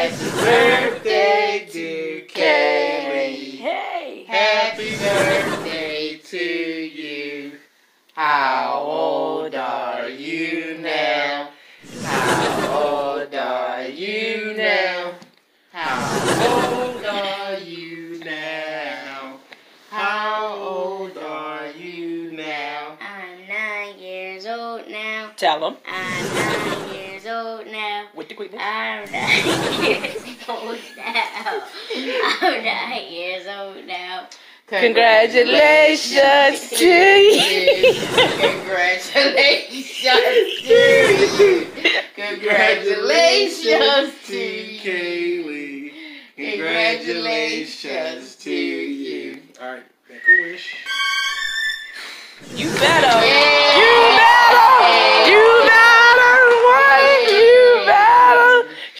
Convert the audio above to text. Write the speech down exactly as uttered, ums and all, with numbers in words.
Happy birthday to Kaylee. Hey. Happy birthday to you. How old are you now? How old are you now? How old are you now? How old are you now? I'm nine years old now. Tell them. I'm nine years old now. With the quickness. I'm nine years old now. I'm nine years old now. Congratulations to you. Congratulations to you. Congratulations to Kaylee. Congratulations to you. All right, make a wish. You better.